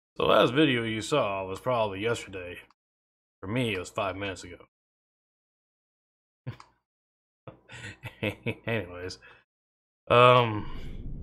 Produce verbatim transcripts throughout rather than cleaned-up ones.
The last video you saw was probably yesterday. For me, it was five minutes ago. Anyways, um,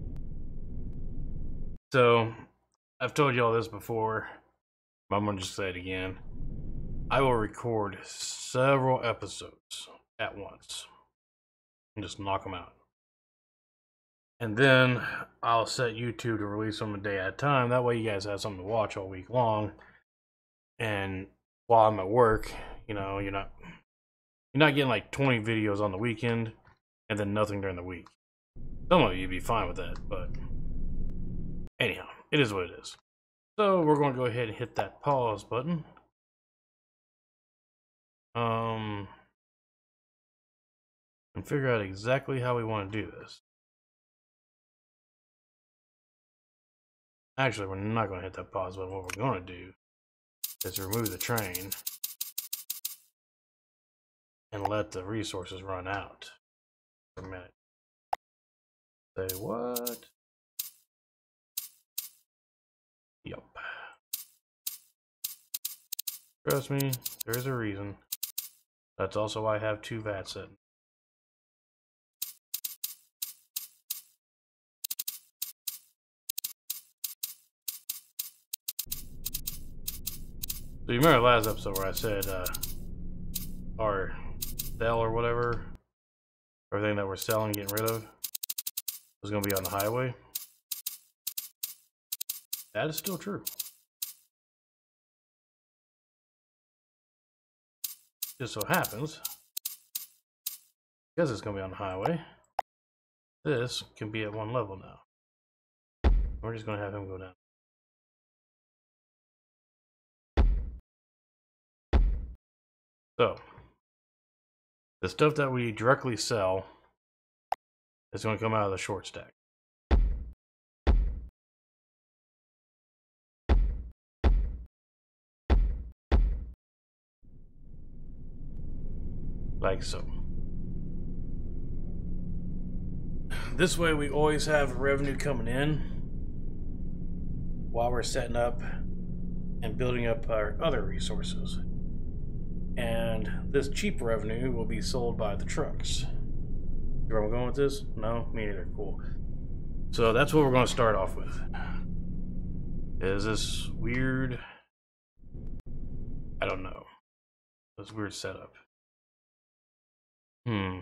so I've told you all this before, but I'm gonna just say it again. I will record several episodes at once and just knock them out. And then I'll set YouTube to release them a day at a time. That way you guys have something to watch all week long. And while I'm at work, you know, you're not you're not getting like twenty videos on the weekend and then nothing during the week. Some of you'd be fine with that, but anyhow, it is what it is. So we're going to go ahead and hit that pause button. Um, and figure out exactly how we want to do this. Actually, we're not going to hit that pause button. What we're going to do is remove the train and let the resources run out for a minute. Say what? Yup. Trust me, there's a reason. That's also why I have two V A T settings. So you remember the last episode where I said uh, our sell or whatever, everything that we're selling, getting rid of, was going to be on the highway? That is still true. Just so happens, because it's going to be on the highway, this can be at one level now. We're just going to have him go down. So, the stuff that we directly sell is going to come out of the short stack. Like so. This way we always have revenue coming in while we're setting up and building up our other resources. And this cheap revenue will be sold by the trucks. Where I'm going with this? No? Me neither. Cool. So that's what we're going to start off with. Is this weird? I don't know. This weird setup. Hmm.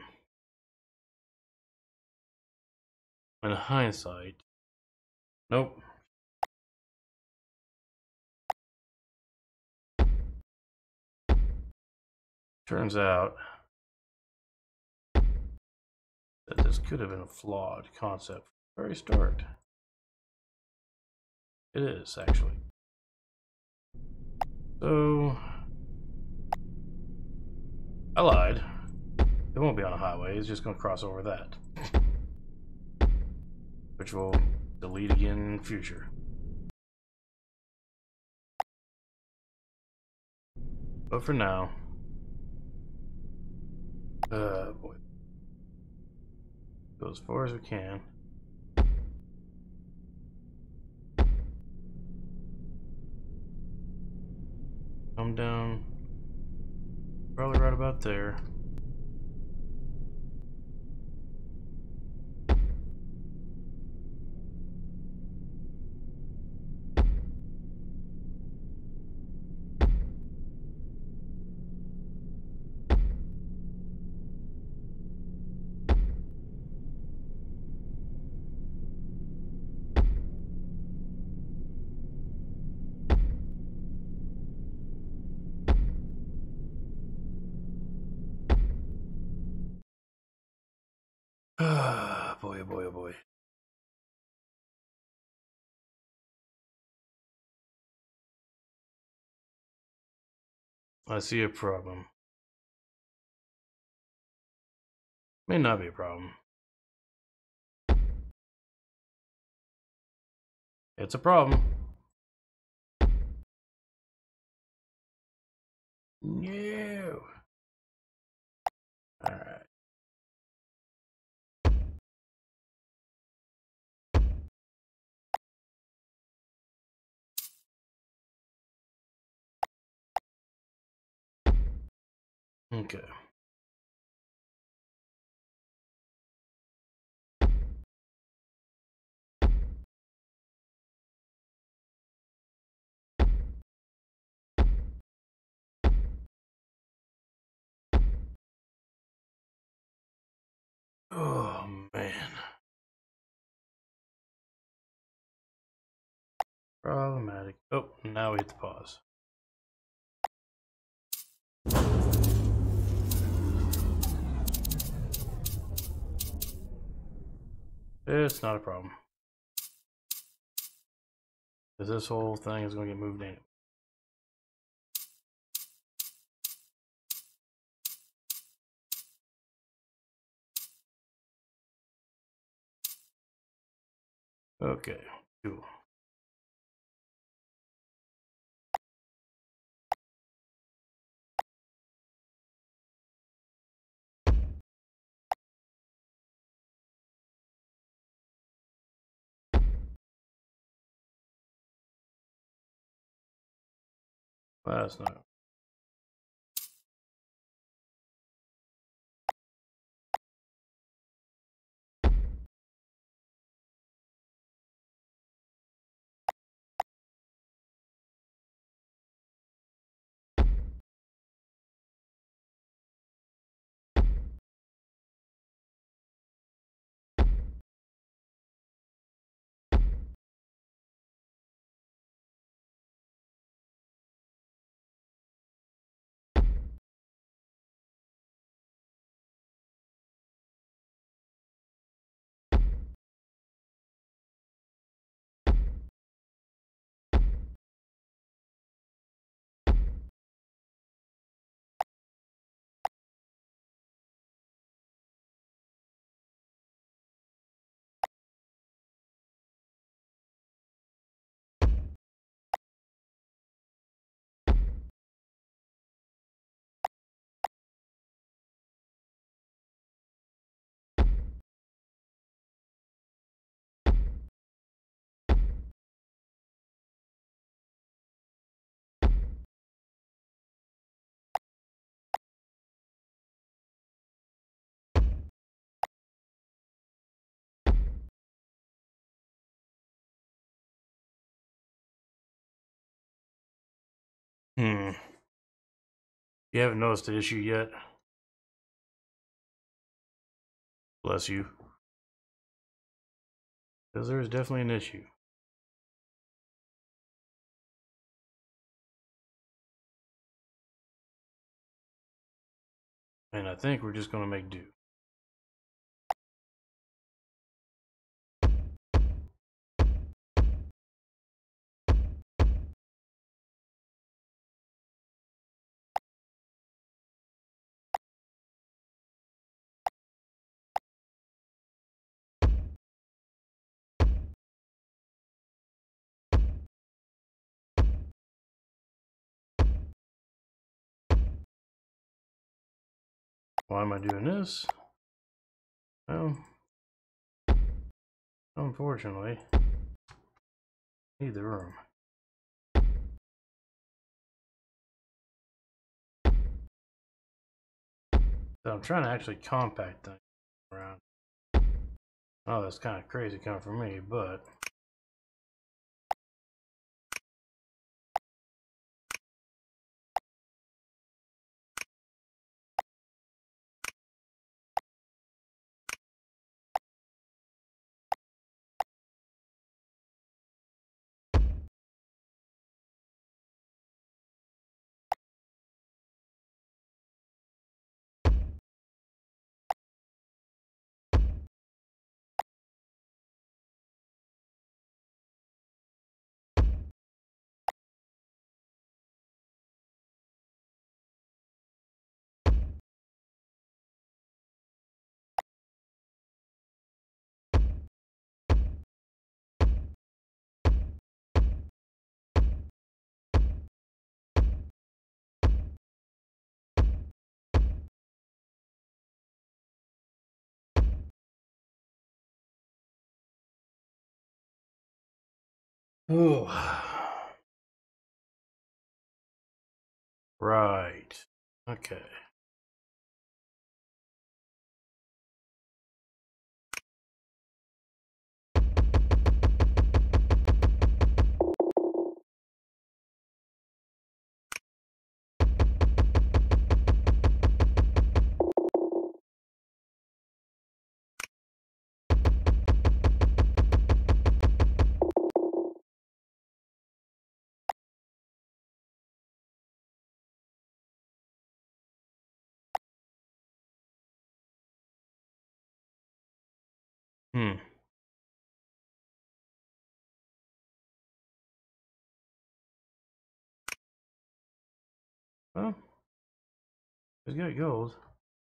In hindsight, nope. Turns out that this could have been a flawed concept from the very start. It is, actually. So, I lied. It won't be on a highway, it's just going to cross over that. Which will delete again in the future. But for now, uh, boy, go as far as we can. Come down, probably right about there. Ah, boy, oh boy, oh boy. I see a problem. May not be a problem. It's a problem. No. Alright. Okay. Oh man. Problematic. Oh, now we hit the pause. It's not a problem. Because this whole thing is going to get moved in. Okay, cool. Well, that's not. Hmm. You haven't noticed the issue yet? Bless you. Because there is definitely an issue. And I think we're just going to make do. Why am I doing this? Well, unfortunately, I need the room. So I'm trying to actually compact things around. Oh, that's kind of crazy coming from me, but oh, right. Okay. Hmm. Well, he's got gold.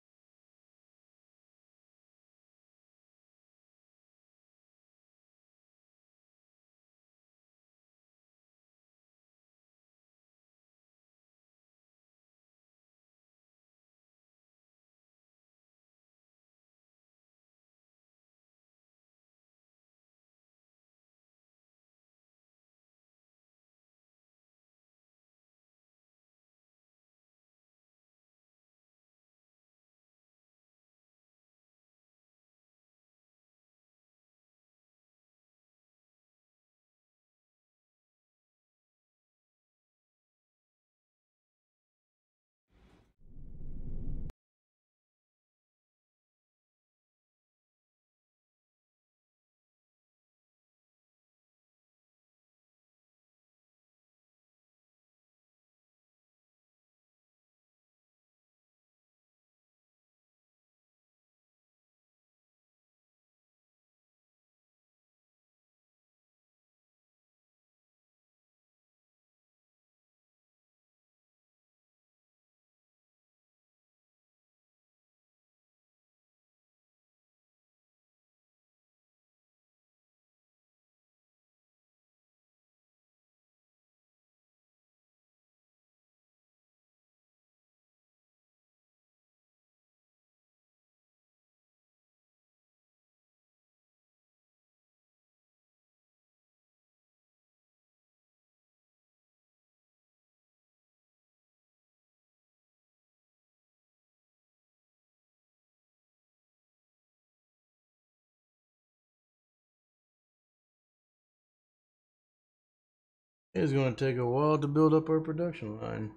It's going to take a while to build up our production line.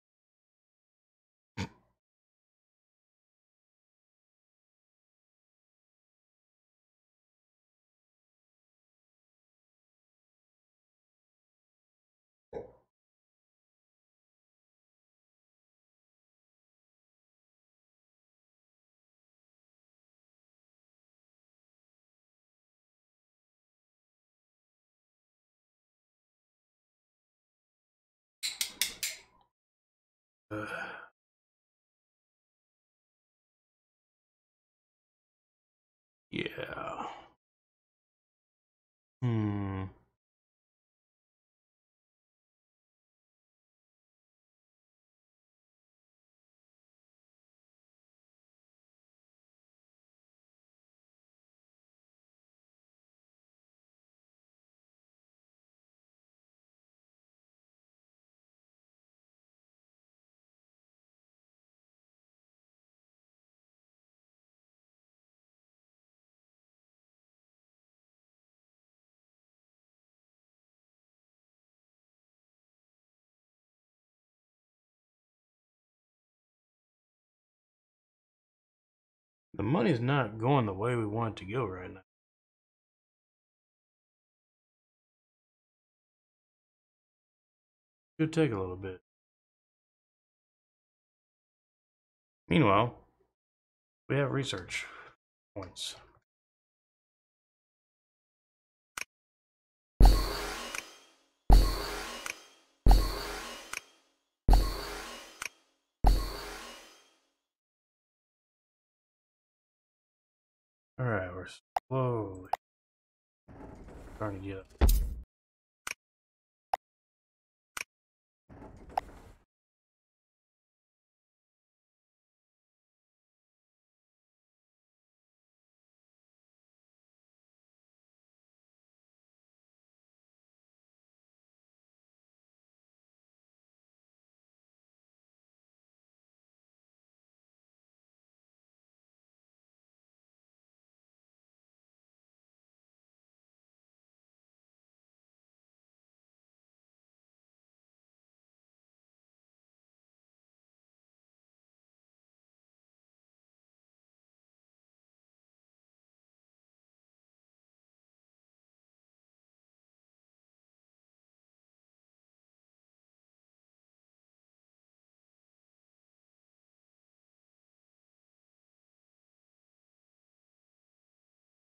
Uh, yeah. Hmm. The money's not going the way we want it to go right now. Could take a little bit. Meanwhile, we have research points. Alright, we're slowly starting to get up.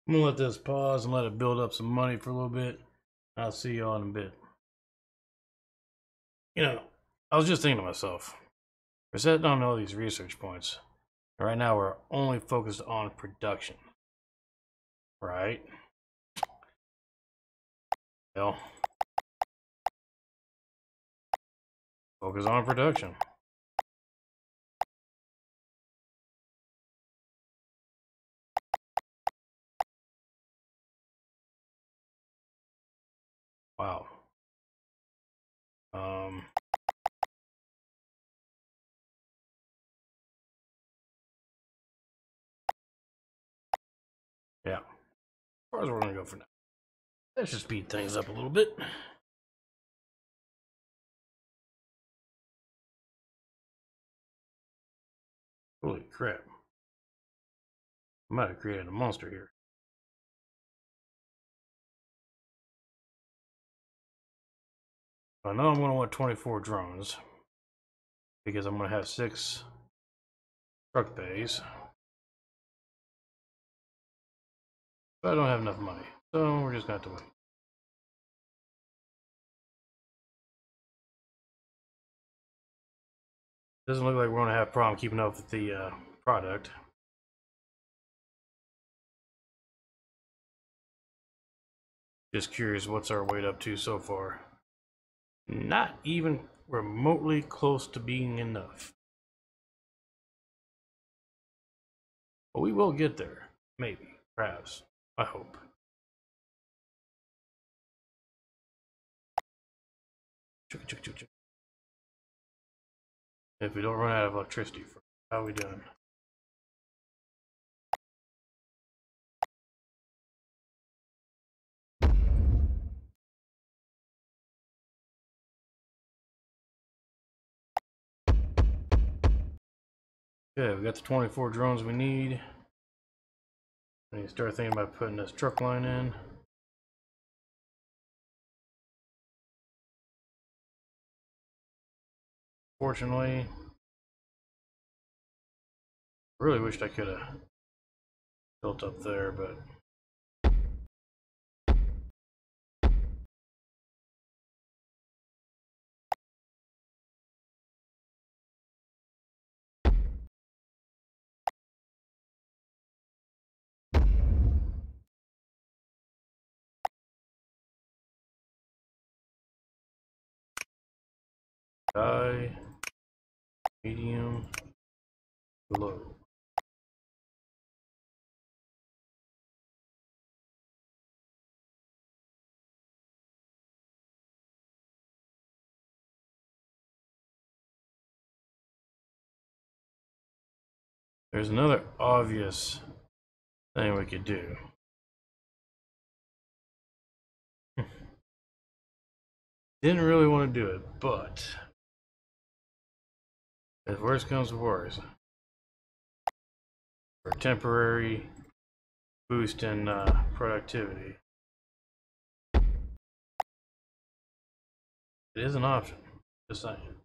I'm gonna let this pause and let it build up some money for a little bit. I'll see y'all in a bit. You know, I was just thinking to myself, we're setting on all these research points. Right now, we're only focused on production. Right? Well, focus on production. Wow. Um. Yeah. As far as we're gonna go for now. Let's just speed things up a little bit. Holy crap. I might have created a monster here. I know I'm going to want twenty-four drones because I'm going to have six truck bays. But I don't have enough money, so we're just going to have to wait. Doesn't look like we're going to have a problem keeping up with the uh, product. Just curious what's our weight up to so far. Not even remotely close to being enough. But we will get there. Maybe. Perhaps. I hope. If we don't run out of electricity, how are we doing? Okay, we got the twenty-four drones we need. I need to start thinking about putting this truck line in. Fortunately, really wished I could have built up there, but high, medium, low. There's another obvious thing we could do. Didn't really want to do it, but if worse comes to worse, for a temporary boost in uh, productivity, it is an option. Just saying.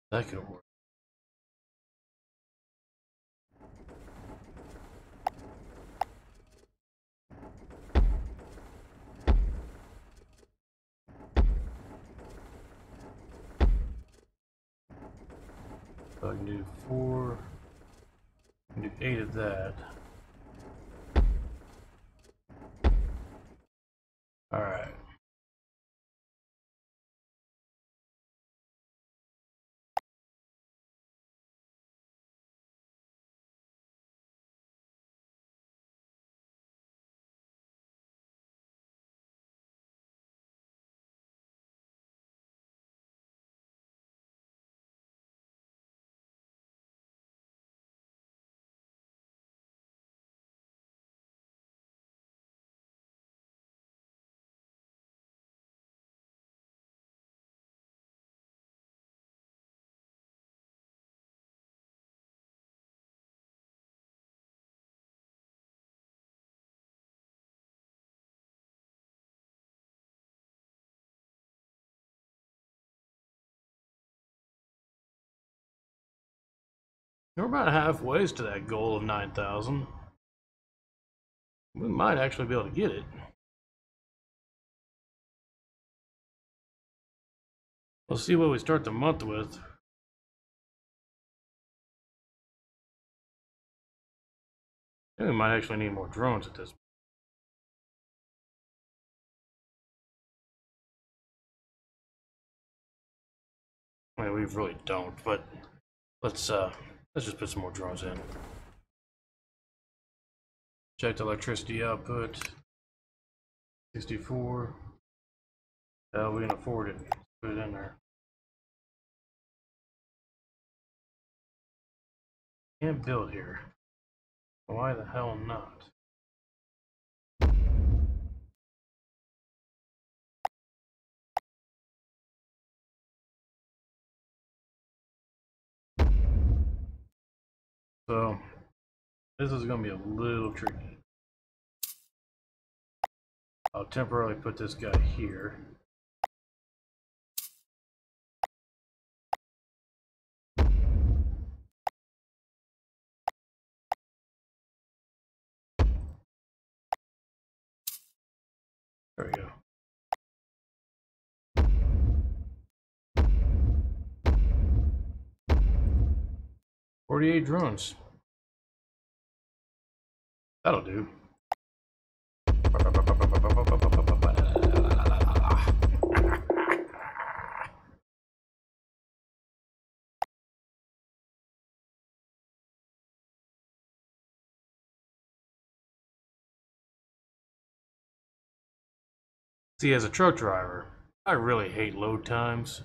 That could work. So I can do four, I can do eight of that. Alright. We're about halfway to that goal of nine thousand. We might actually be able to get it. We'll see what we start the month with. I think we might actually need more drones at this point. I mean, we really don't, but let's uh let's just put some more drones in. Check the electricity output. sixty-four. Uh, we can afford it. Put it in there. Can't build here. Why the hell not? So this is gonna be a little tricky. I'll temporarily put this guy here. There we go. forty-eight drones. That'll do. See, as a truck driver, I really hate load times.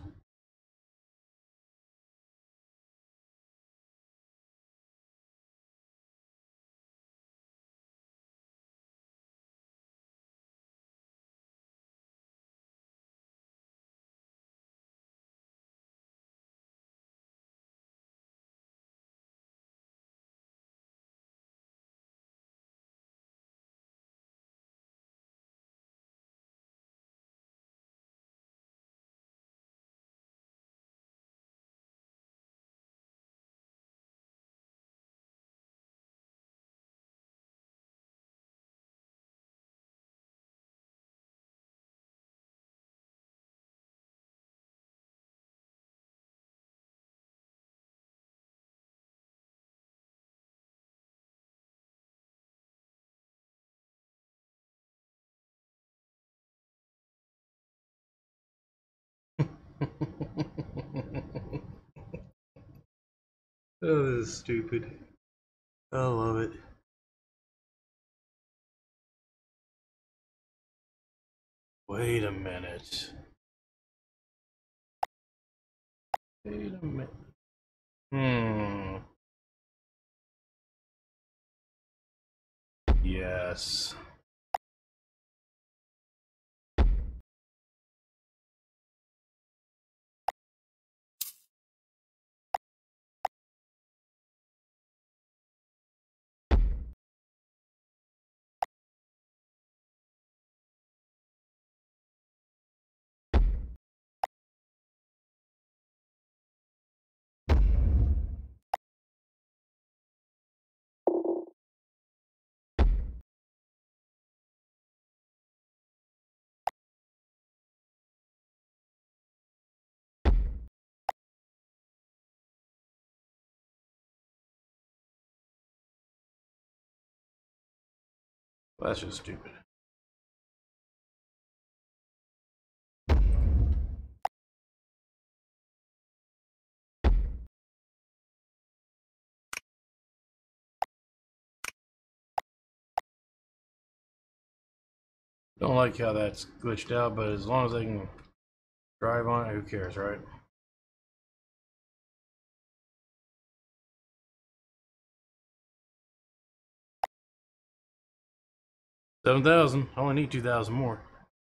Oh, this is stupid. I love it. Wait a minute. Wait a minute. Hmm. Yes. Well, that's just stupid. Don't like how that's glitched out, but as long as I can drive on it, who cares, right? seven thousand. I only need two thousand more.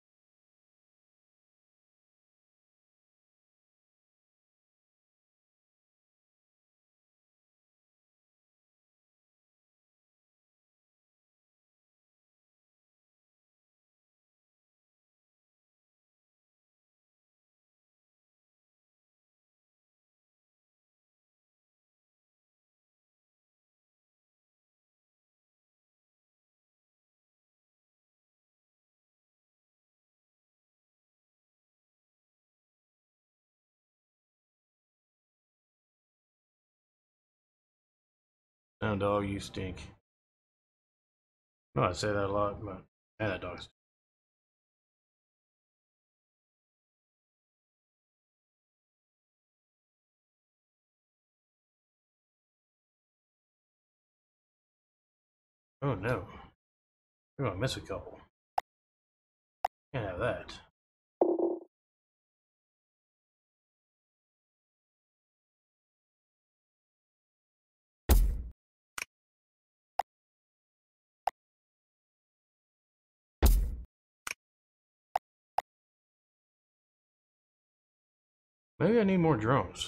Now, dog, you stink. No, I say that a lot, but man, that dog stinks. Oh no, we're gonna miss a couple. Can't have that. Maybe I need more drones.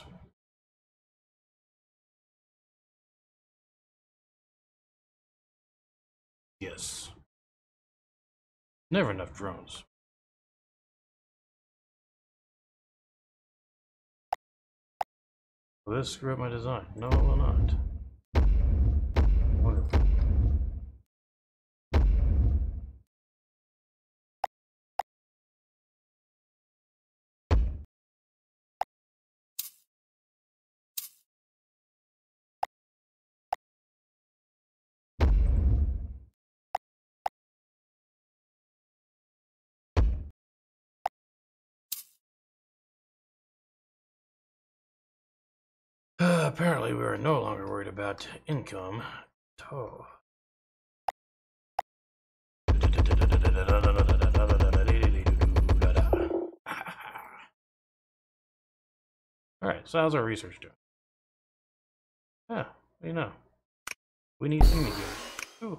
Yes. Never enough drones. Will this screw up my design? No, it will not. Wonderful. Uh, apparently, we are no longer worried about income. Oh. Alright, so how's our research doing? Yeah, you know. We need thing again. Ooh.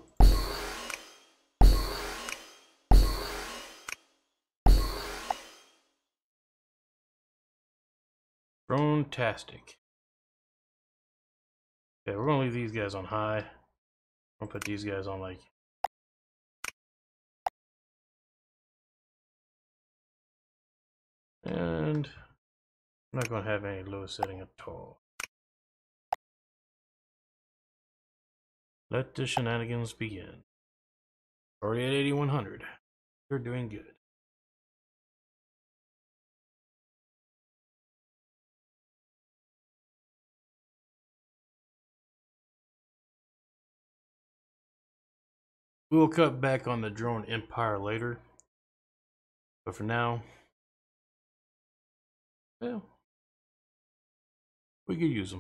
Drone-tastic. Okay, we're gonna leave these guys on high. I'm gonna put these guys on like and I'm not gonna have any low setting at all. Let the shenanigans begin. Already at eighty-one hundred. You're doing good. We will cut back on the drone empire later. But for now, well, we could use them.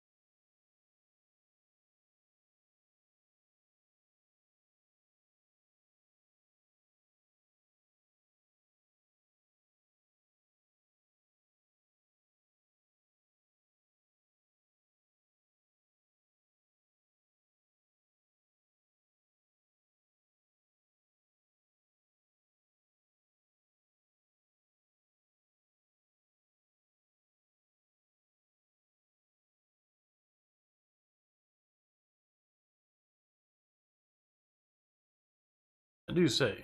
I do say,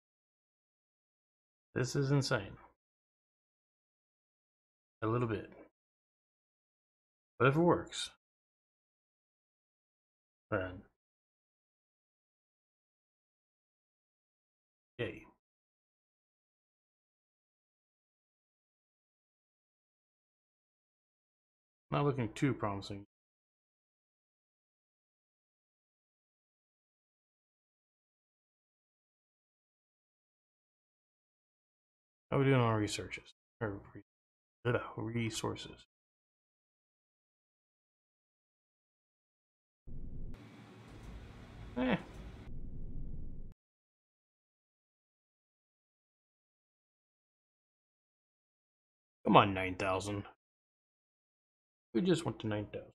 this is insane. A little bit. But if it works, then yay. Not looking too promising. How are we doing on researches? Or resources? Eh. Come on, nine thousand. We just went to nine thousand.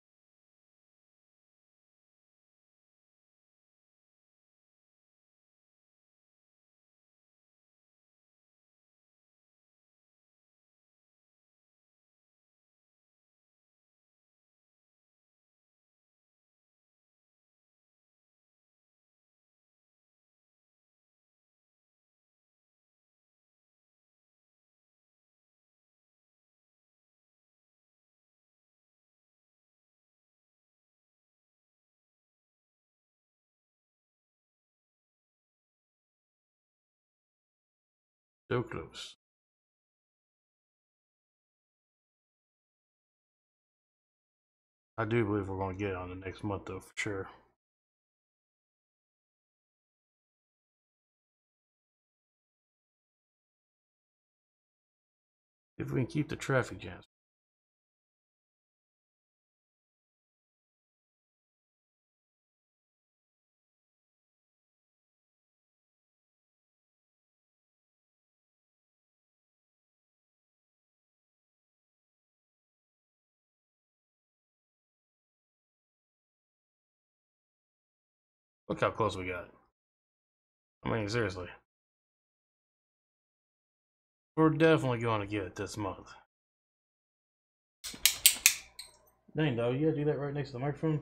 So close. I do believe we're going to get it on the next month, though, for sure. If we can keep the traffic jams. Look how close we got. I mean, seriously. We're definitely going to get it this month. Dang, dog, you gotta do that right next to the microphone?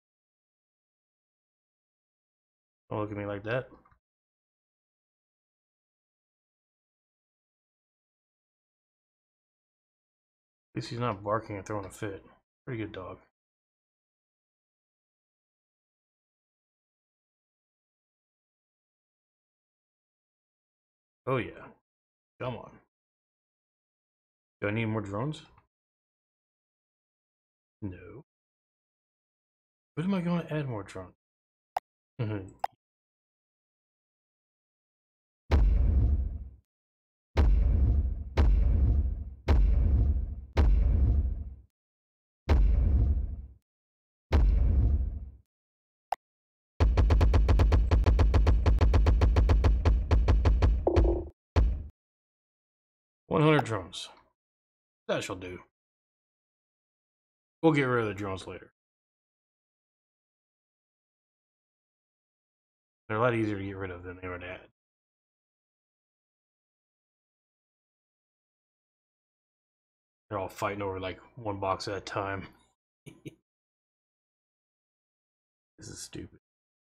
Don't look at me like that. At least he's not barking and throwing a fit. Pretty good dog. Oh yeah. Come on. Do I need more drones? No. When am I going to add more drones? one hundred drones. That shall do. We'll get rid of the drones later. They're a lot easier to get rid of than they were to add. They're all fighting over like one box at a time. This is stupid.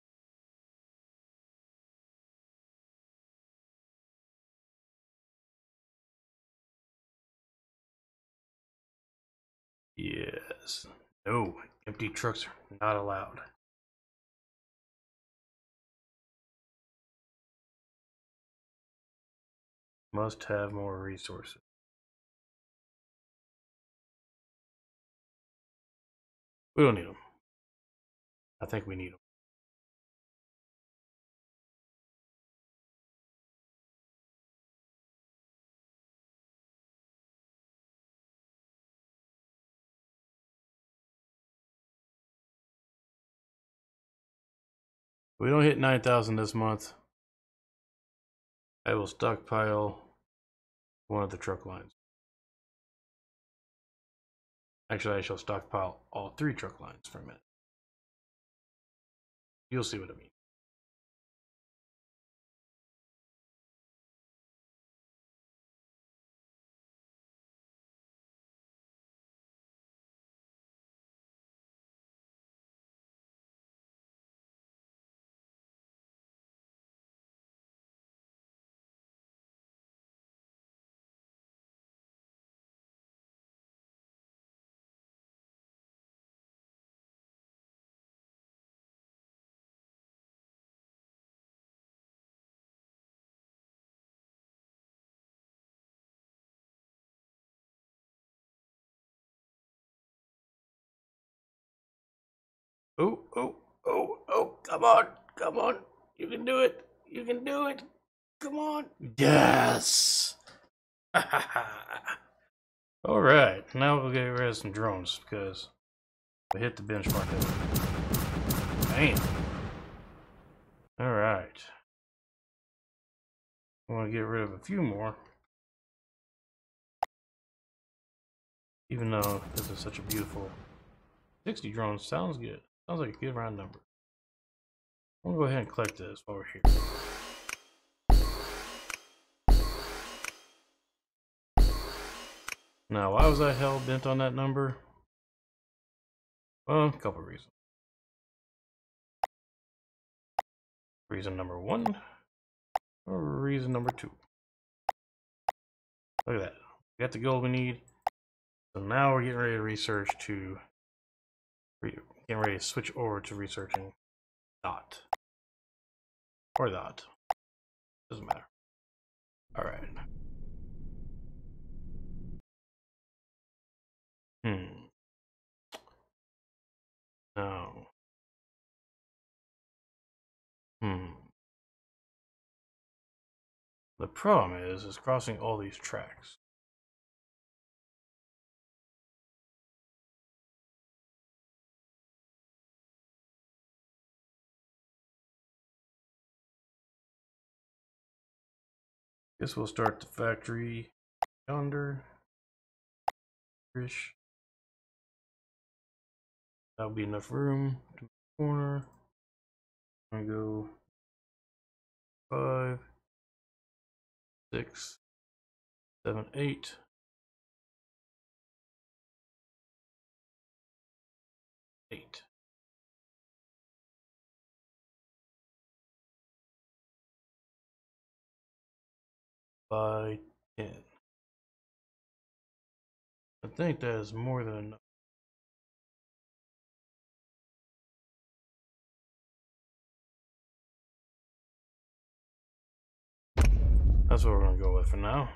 Yes. No, empty trucks are not allowed. Must have more resources. We don't need them. I think we need them. If we don't hit nine thousand this month, I will stockpile one of the truck lines. Actually, I shall stockpile all three truck lines for a minute. You'll see what I mean. Oh, oh, oh, oh, come on, come on. You can do it. You can do it. Come on. Yes. Alright, now we'll get rid of some drones because we hit the benchmark. Bam! Alright. I want to get rid of a few more. Even though this is such a beautiful sixty drones, sounds good. Sounds like a good round number. I'm gonna go ahead and collect this while we're here. Now, why was I hell bent on that number? Well, a couple of reasons. Reason number one, or reason number two. Look at that. We got the gold we need. So now we're getting ready to research to getting ready to switch over to researching dot or dot. Doesn't matter. All right. Hmm. No. Hmm. The problem is, is crossing all these tracks. Guess we'll start the factory yonder. Fish. That'll be enough room to the corner. I'm gonna go five, six, seven, eight. Eight. By ten. I think that is more than enough. That's what we're going to go with for now.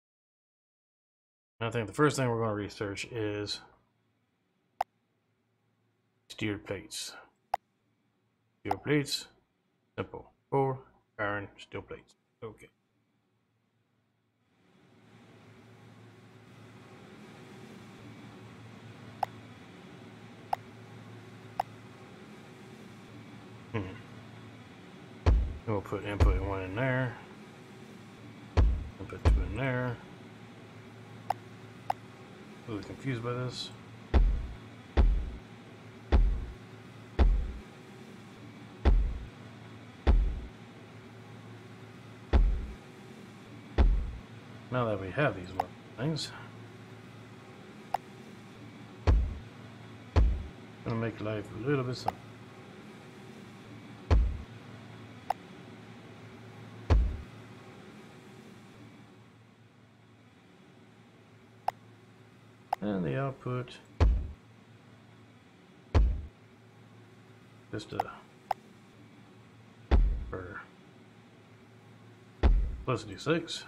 I think the first thing we're going to research is steel plates. Steel plates, simple. Four iron steel plates. Okay. Hmm. We'll put input one in there. Input two in there. Really confused by this. Now that we have these things, gonna make life a little bit simple. And the output, just a for simplicity six.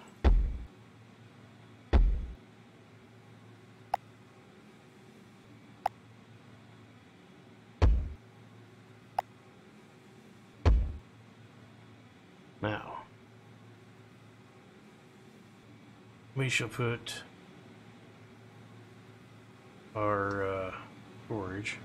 Now we shall put our uh, storage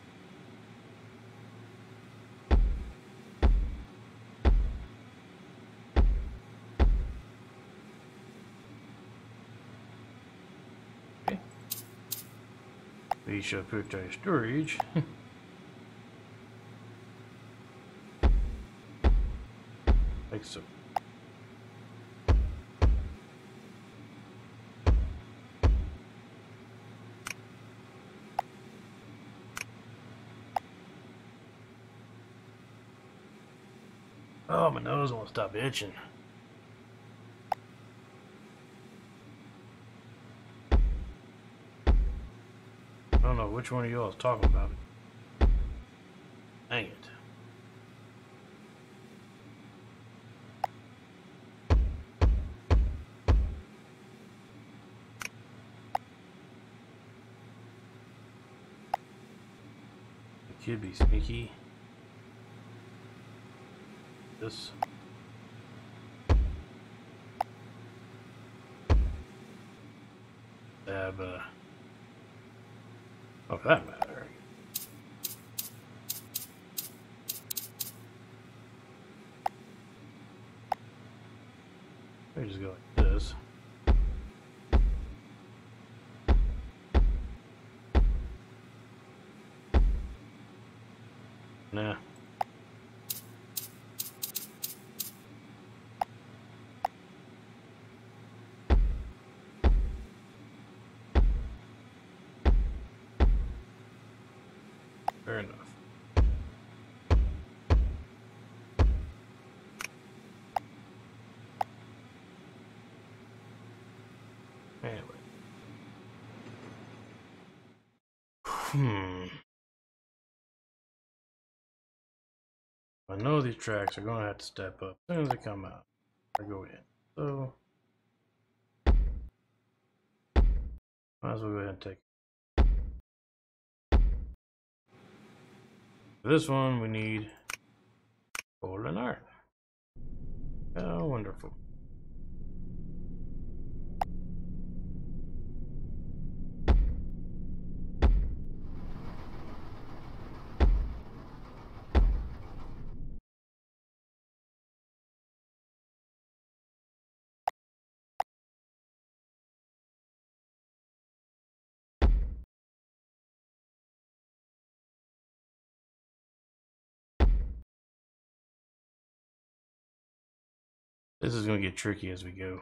okay. We shall put our storage like so. Oh, my nose won't stop itching. I don't know which one of y'all is talking about it. Dang it. It could be sneaky. This. to have a. Oh, for that matter. Let me just go like this. Nah. Fair enough. Anyway. Hmm. I know these tracks are going to have to step up as soon as they come out. I go in. So, might as well go ahead and take it. For this one, we need gold and iron. Oh, wonderful. This is going to get tricky as we go.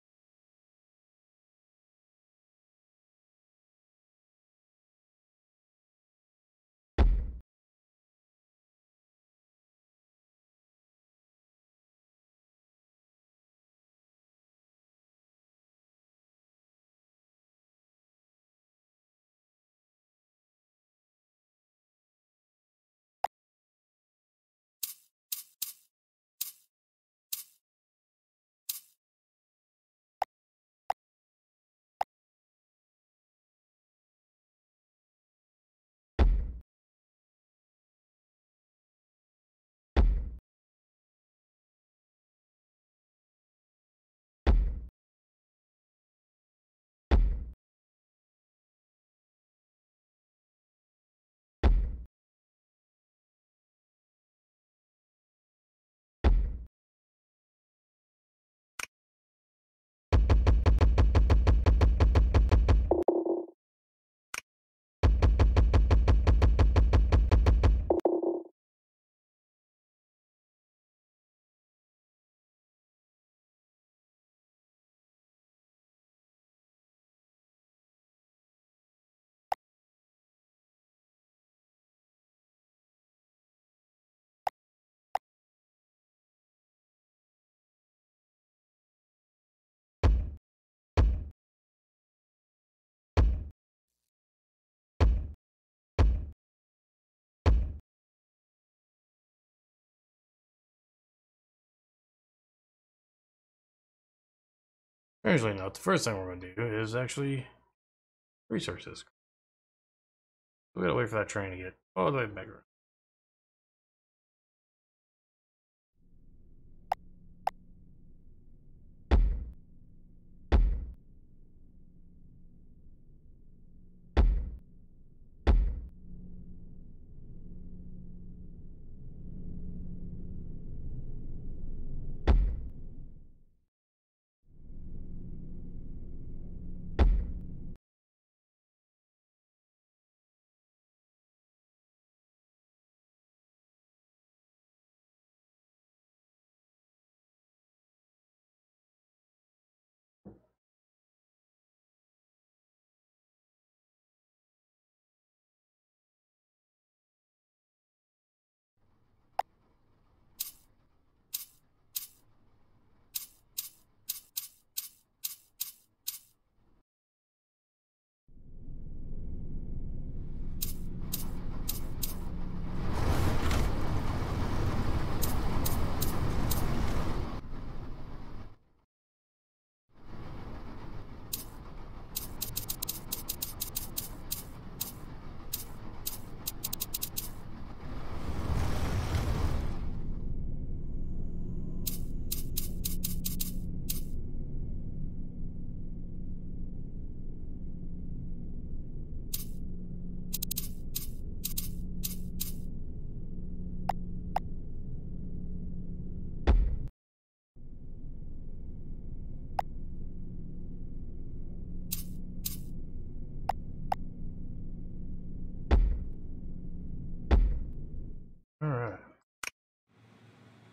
Usually not. The first thing we're going to do is actually research this. We gotta wait for that train to get all the way back around.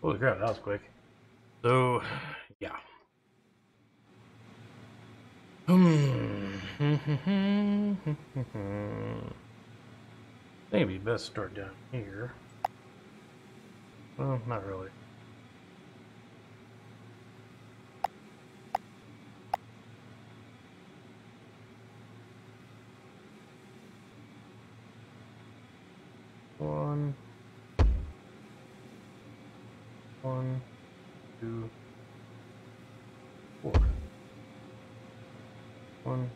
Holy crap, that was quick. So, yeah. Hmm. Maybe best start down here. Well, not really. One. One. Two. Four. One.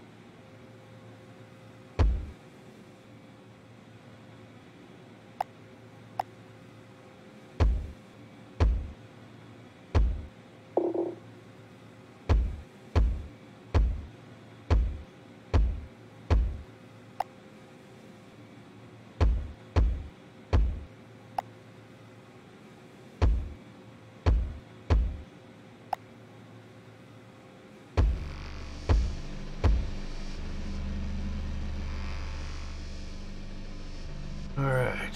All right.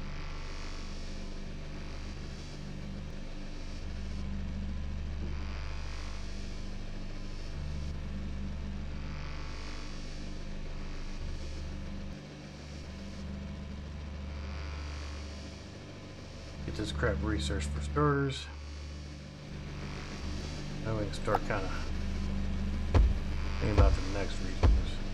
Get this crap researched for starters. Then we can start kind of thinking about the next resource.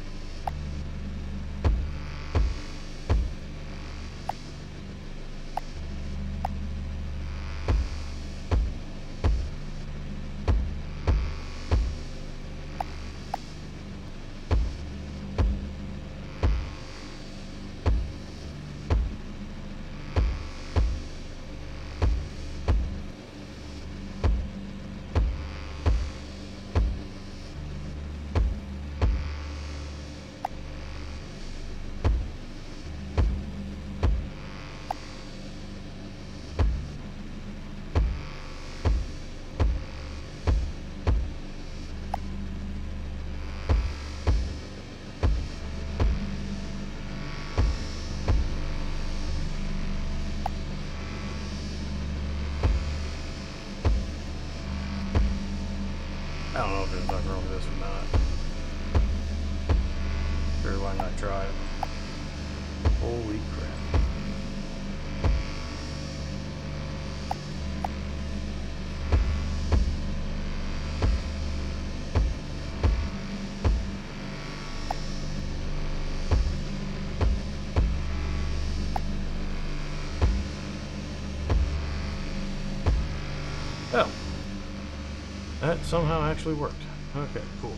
I don't know if there's nothing wrong with this or not. Sure, why not try it? Holy crap. Oh. That somehow actually worked. Okay, cool.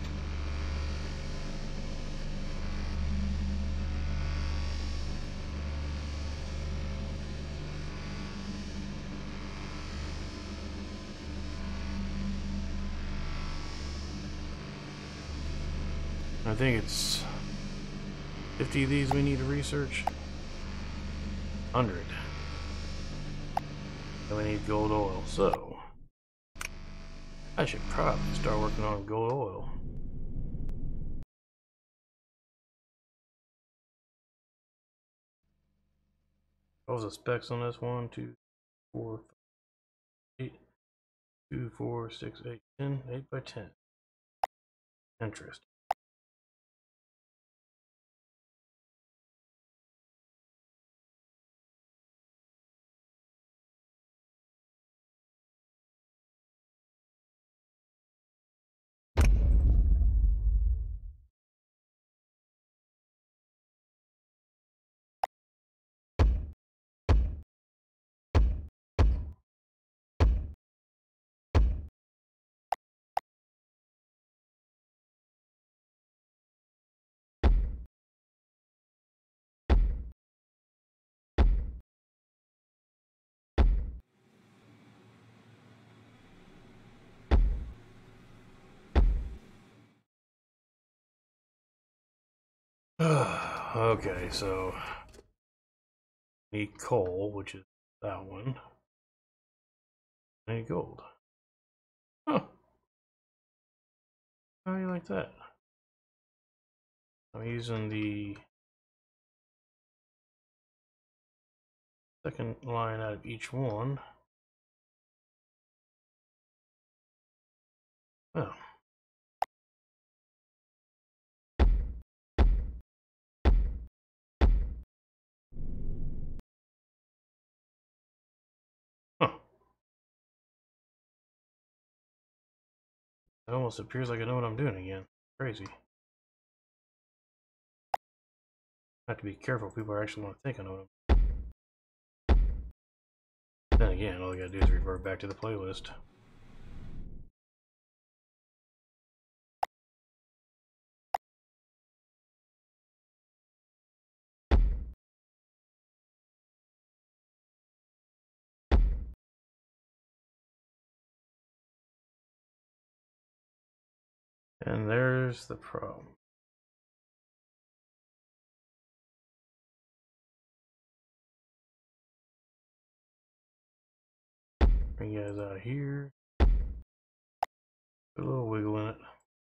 I think it's fifty of these we need to research. one hundred. And we need gold oil, so I should probably start working on gold oil. What was the specs on this? One, two, four, eight, two, four, six, eight, ten, eight by ten. Interesting. Okay, so need coal, which is that one. I need gold. Huh. How do you like that? I'm using the second line out of each one. Oh. Huh. It almost appears like I know what I'm doing again. Crazy. I have to be careful. People are actually want to think I know what I'm. Then again, all I gotta do is revert back to the playlist. And there's the problem. Bring you guys out here. Put a little wiggle in it.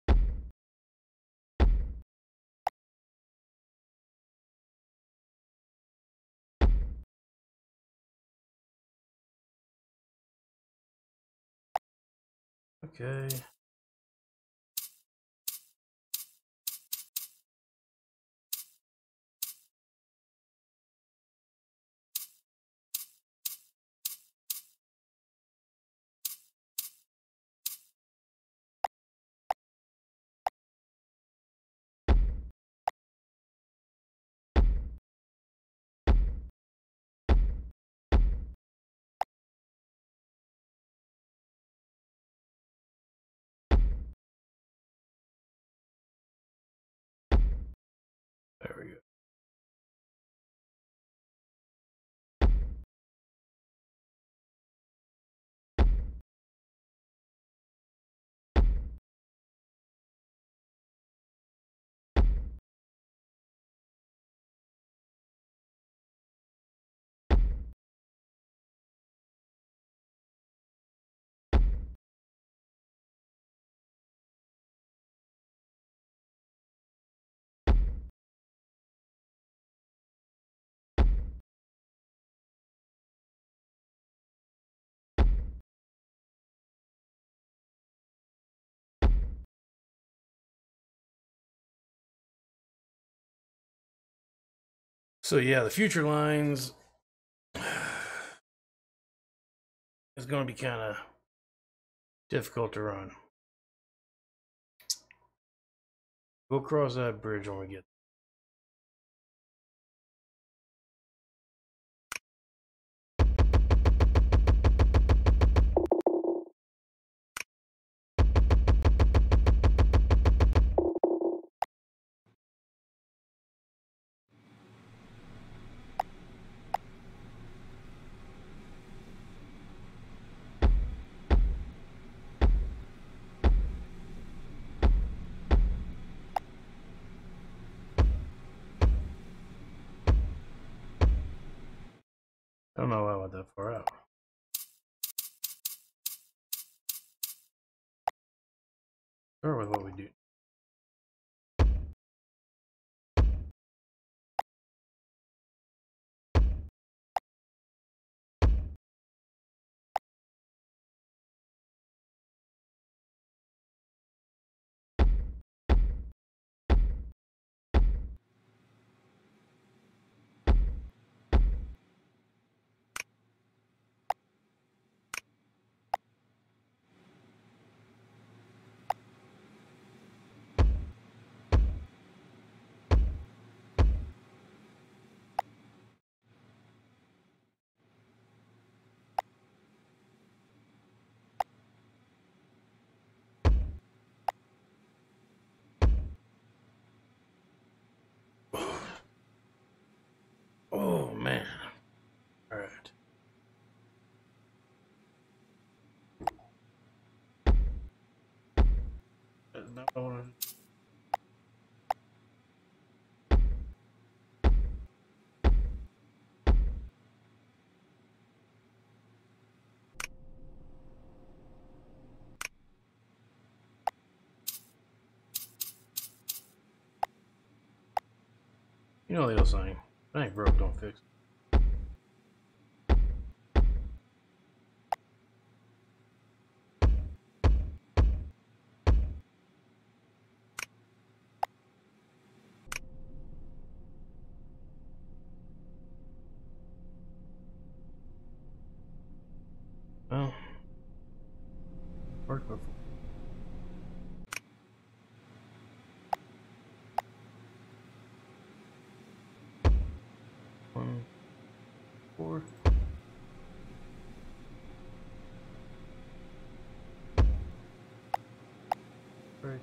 Okay. There we go. So yeah, the future lines is going to be kind of difficult to run. We'll cross that bridge when we get. I don't know why I went that far out. Start with what we do. Oh man. All right. That's not what I wanted. You know the old saying, if it ain't broke, don't fix it. Worked before. One, four. Right.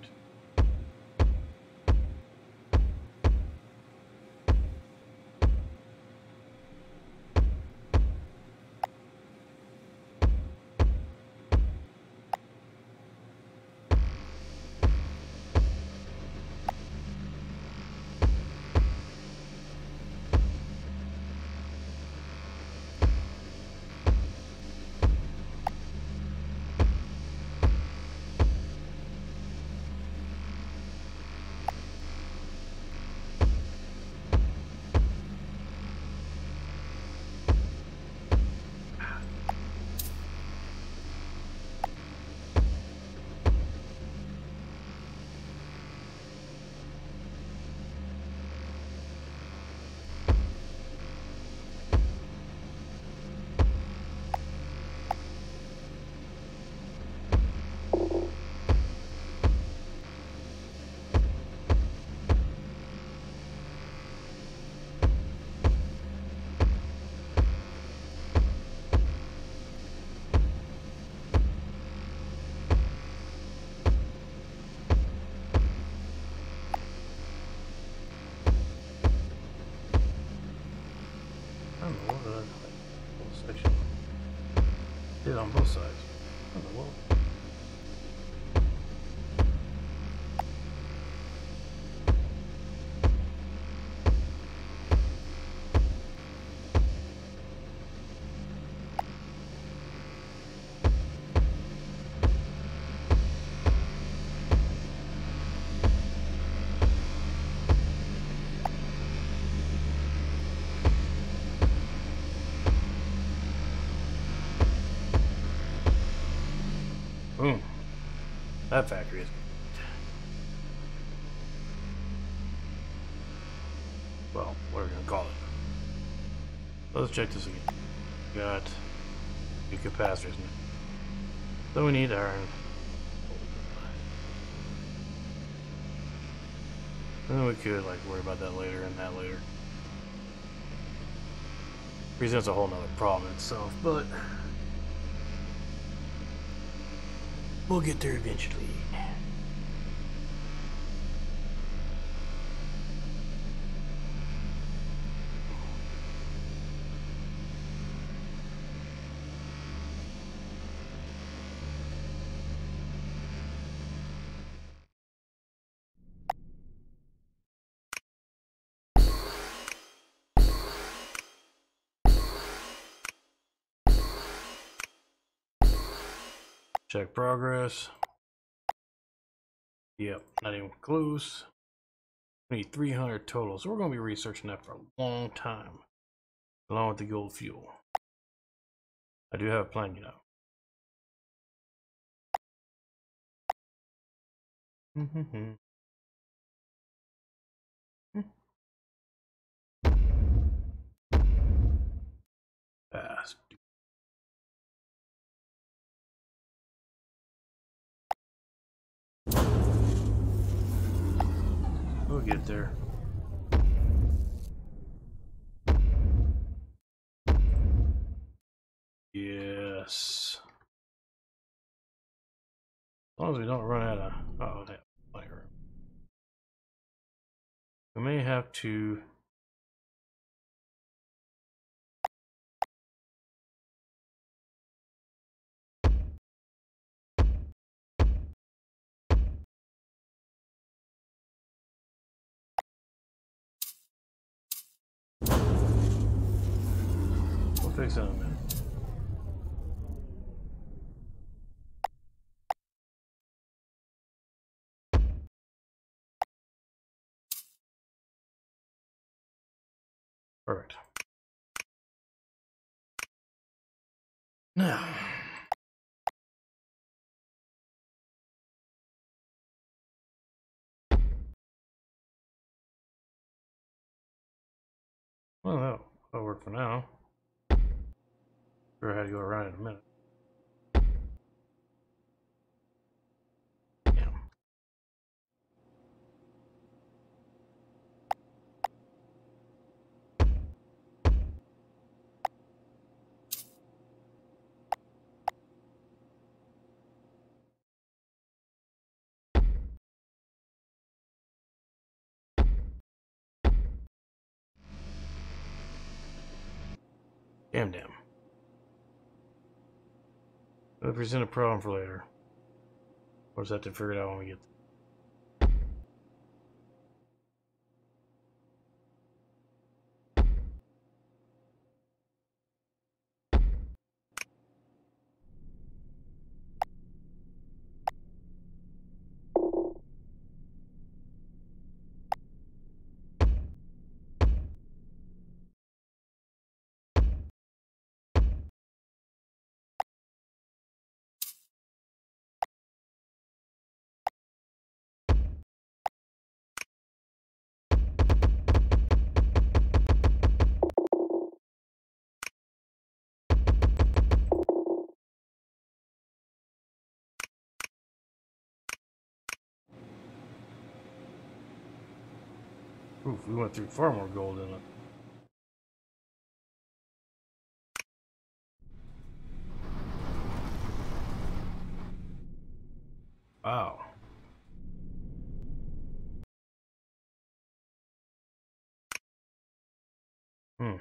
I don't know what the whole section did on both sides. I don't know what. Boom. That factory is. Well, what are we gonna call it? Let's check this again. We got new capacitors. So we need iron. And then we could like worry about that later and that later. Presents a whole nother problem itself, but we'll get there eventually. Check progress. Yep, not even close. We need three hundred total, so we're going to be researching that for a long time, along with the gold fuel. I do have a plan, you know. Mm-hmm. Fast. We'll get there. Yes. As long as we don't run out of. Oh, that plenty of room. We may have to. We'll fix that in a minute. Perfect. Now. Well, that'll, that'll work for now. Sure, I had to go around in a minute. Damn, damn. We'll present a problem for later. We'll just have to figure it out when we get there. Oof, we went through far more gold in it. Wow. Hmm.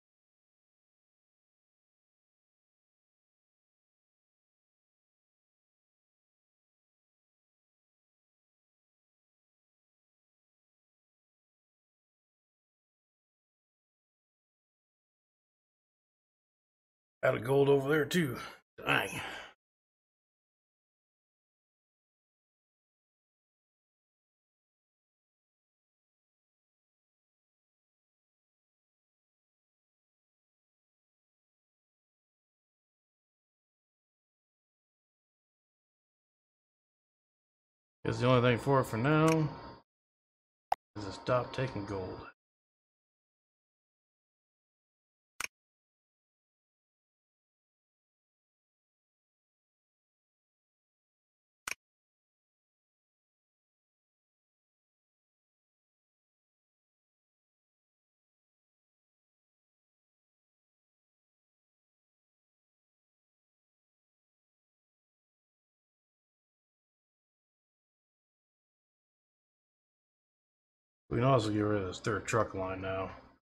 Got a gold over there too. Dang. Guess the only thing for it for now is to stop taking gold. We can also get rid of this third truck line now.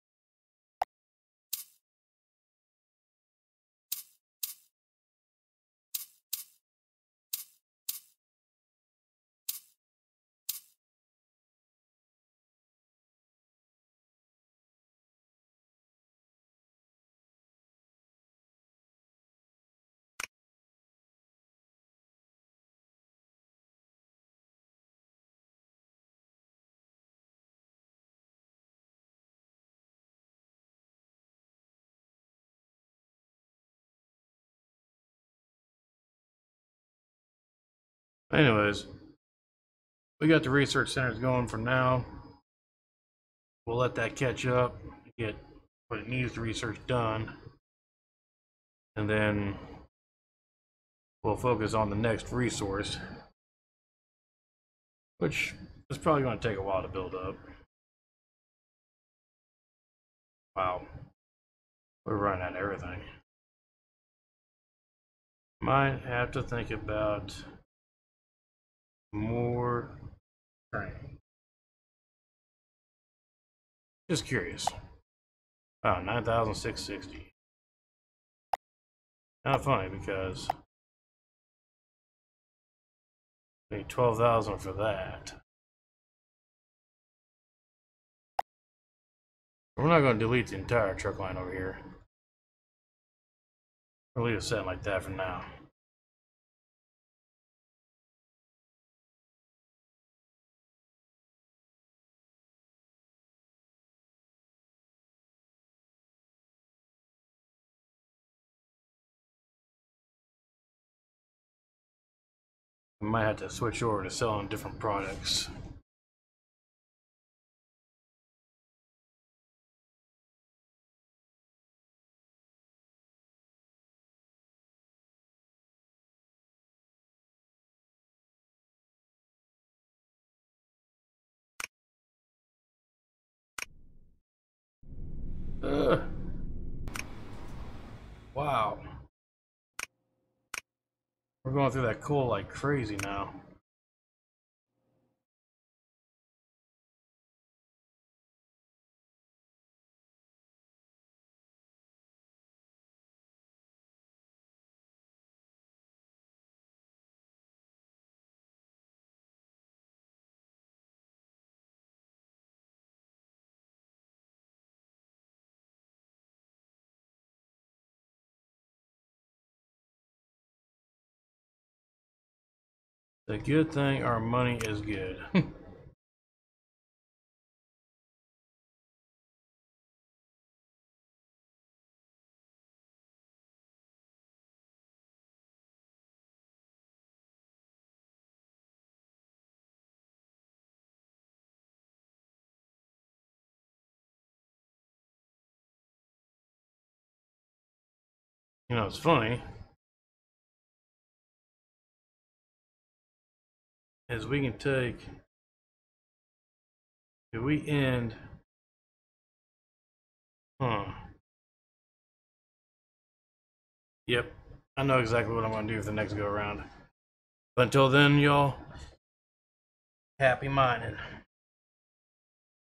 Anyways, we got the research centers going for now. We'll let that catch up, get what it needs to research done, and then we'll focus on the next resource, which is probably going to take a while to build up. Wow, we're running out of everything. Might have to think about more training. Just curious. Wow, nine thousand six hundred sixty. Kind of funny because I need twelve thousand for that. We're not going to delete the entire truck line over here. We'll leave it set like that for now. We might have to switch over to selling different products. Ugh. Wow. We're going through that coal like crazy now. The good thing our money is good. You know, it's funny is we can take, if we end, huh? Yep, I know exactly what I'm gonna do for the next go around. But until then, y'all, happy mining.